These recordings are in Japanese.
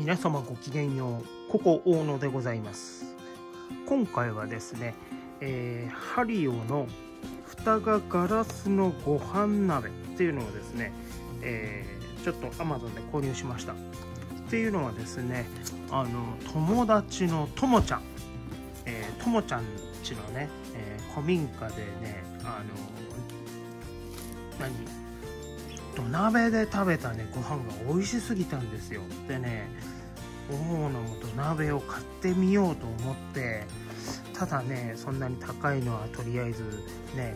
皆様ごきげんよう、ここ大野でございます。今回はですね、ハリオの蓋がガラスのご飯鍋っていうのをですね、ちょっと Amazon で購入しました。っていうのはですね、友達のともちゃん、ともちゃんちのね、古民家でね、土鍋で食べたねご飯が美味しすぎたんですよ。でね、大野も土鍋を買ってみようと思って、ただねそんなに高いのはとりあえずね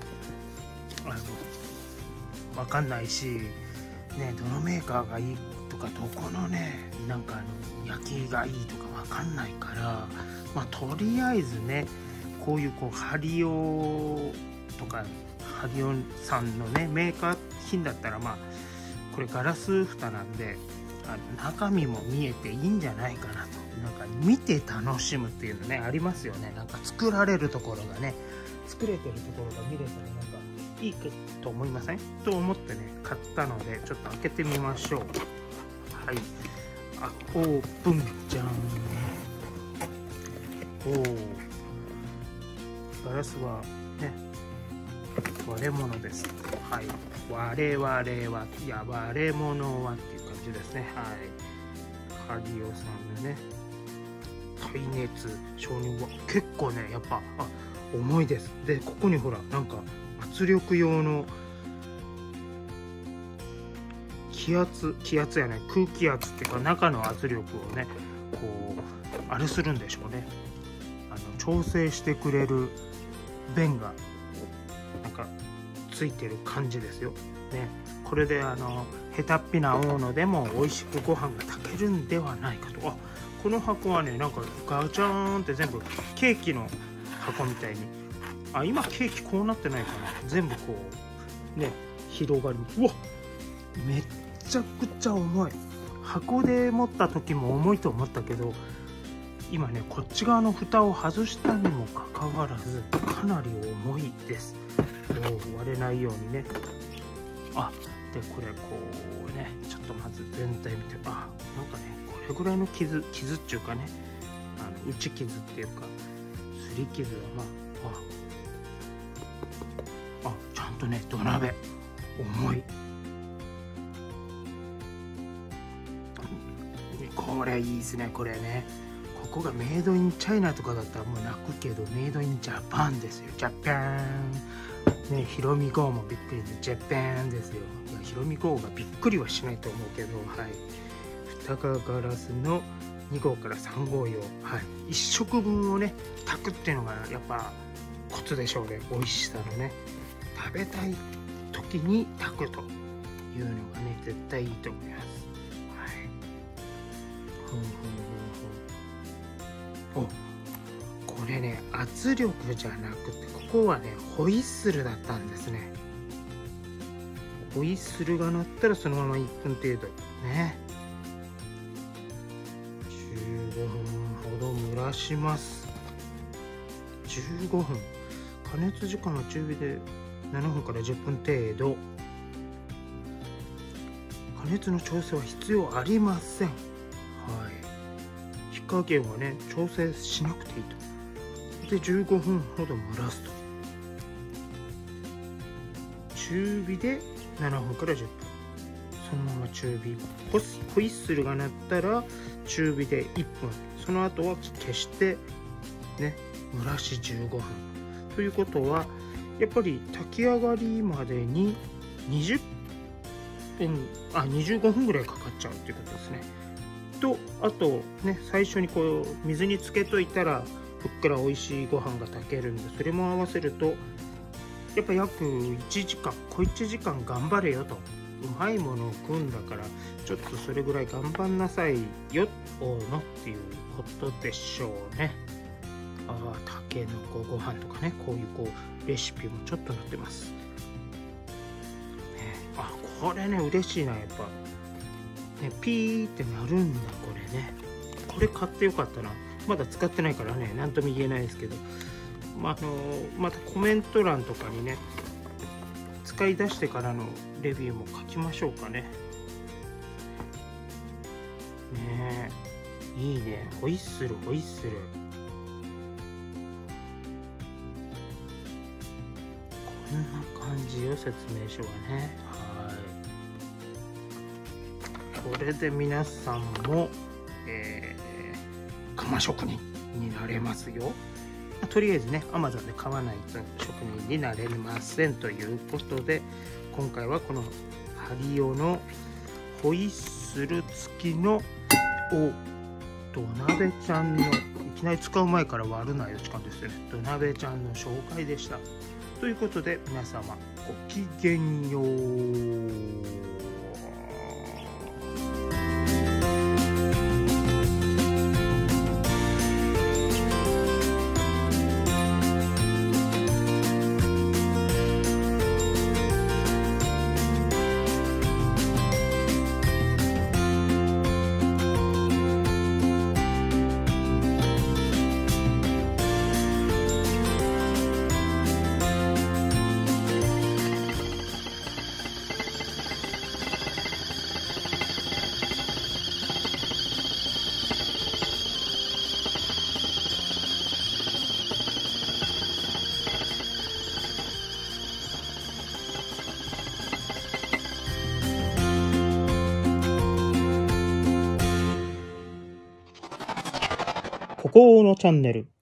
分かんないしね、どのメーカーがいいとかどこのね焼きがいいとか分かんないから、まあとりあえずねこういうハリオとかハリオさんのねメーカー品だったら、まあこれガラス蓋なんで中身も見えていいんじゃないかなと、見て楽しむっていうのねありますよね。作られるところがね、作れてるところが見れたらいいと思いませんと思ってね買ったので、ちょっと開けてみましょう。はい、オープンじゃん。ガラスはね割れ物です。はい、我々は、いや割れ物はっていう感じですね。はい、ハリオさんのね耐熱承認は結構ねやっぱ重いです。でここにほら圧力用の気圧やね、空気圧っていうか中の圧力をねあれするんでしょうね、調整してくれる弁がついてる感じですよね。これでヘタっぴな大野でも美味しくご飯が炊けるんではないかと。この箱はねガチャーンって全部ケーキの箱みたいに、今ケーキこうなってないかな、全部ね広がり、うわめっちゃくちゃ重い。箱で持った時も重いと思ったけど、今ねこっち側の蓋を外したにもかかわらずかなり重いです。割れないようにね。でこれねちょっとまず全体見て、これぐらいの傷っていうかね、打ち傷っていうかすり傷はちゃんとね土鍋重い。これいいですね。これね、ここがメイドインチャイナとかだったらもう泣くけど、メイドインジャパンですよ。ジャパンね、ヒロミ号もびっくりでジャパンですよ。いやヒロミ号がびっくりはしないと思うけど、はい、蓋がガラスの2号から3号用、はい、1食分をね炊くっていうのがやっぱコツでしょうね。美味しさのね、食べたい時に炊くというのがね絶対いいと思います。これね圧力じゃなくて、ここはねホイッスルだったんですね。ホイッスルが鳴ったらそのまま1分程度ね、15分ほど蒸らします。15分、加熱時間は中火で7分から10分程度。加熱の調整は必要ありません。火加減はね調整しなくていいと。で15分ほど蒸らすと。中火で7分から10分、そのまま中火。ホイッスルが鳴ったら中火で1分、その後は消してね蒸らし15分ということは、やっぱり炊き上がりまでに25分ぐらいかかっちゃうっていうことですね。とあとね、最初に水につけといたらふっくら美味しいご飯が炊けるんで、それも合わせるとやっぱ約1時間、小1時間頑張れよと。うまいものを食うんだからちょっとそれぐらい頑張んなさいよ大野っていうことでしょうね。たけのこご飯とかね、こういうレシピもちょっと載ってます、これね嬉しいな。やっぱねピーってなるんだ。これね、これ買ってよかったな。まだ使ってないからね何とも言えないですけど、またコメント欄とかにね使い出してからのレビューも書きましょうかね。 いいね。ホイッスルホイッスル。こんな感じよ、説明書はね。はい。これで皆さんも、窯職人になれますよ。とりあえずね、Amazon で買わないと職人になれませんということで、今回はこのハリオのホイッスル付きの土鍋ちゃんの、いきなり使う前から割るなよって感じですよね。土鍋ちゃんの紹介でした。ということで皆様ごきげんよう。ここのチャンネル